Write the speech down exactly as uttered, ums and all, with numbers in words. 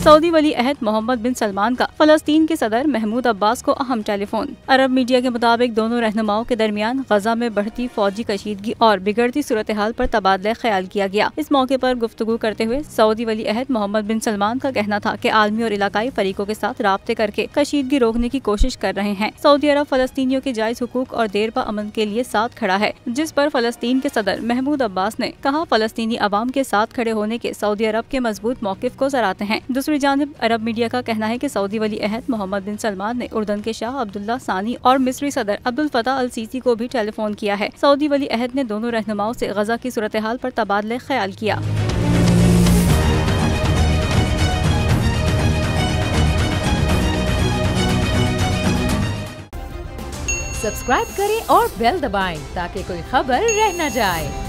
Saudi वली अहद Mohammed bin Salman का फलस्तीन के सदर महमूद अब्बास को अहम टेलीफोन। अरब मीडिया के मुताबिक दोनों रहनुमाओं के दरमियान गजा में बढ़ती फौजी कशीदगी और बिगड़ती सूरत हाल पर तबादला ख्याल किया गया। इस मौके पर गुफ्तगू करते हुए सऊदी वली अहद मोहम्मद बिन सलमान का कहना था कि आलमी और इलाकाई फरीकों के साथ राब्ते करके कशीदगी रोकने की कोशिश कर रहे हैं। सऊदी अरब फलस्तीनियों के जायज हुकूक और देरपा अमन के लिए साथ खड़ा है, जिस पर फलस्तीन के सदर महमूद अब्बास ने कहा फलस्तीनी अवाम के साथ खड़े होने के सऊदी अरब के मजबूत मौकिफ को सराहते हैं। दूसरी जानिब अरब मीडिया का कहना है कि सऊदी वली अहद मोहम्मद बिन सलमान ने उर्दन के शाह अब्दुल्ला सानी और मिस्री सदर अब्दुल फताह अल सीसी को भी टेलीफोन किया है। सऊदी वली अहद ने दोनों रहनुमाओं से गजा की सूरत हाल पर तबादला ख्याल किया। सब्सक्राइब करें और बेल दबाएं ताकि कोई खबर रह न जाए।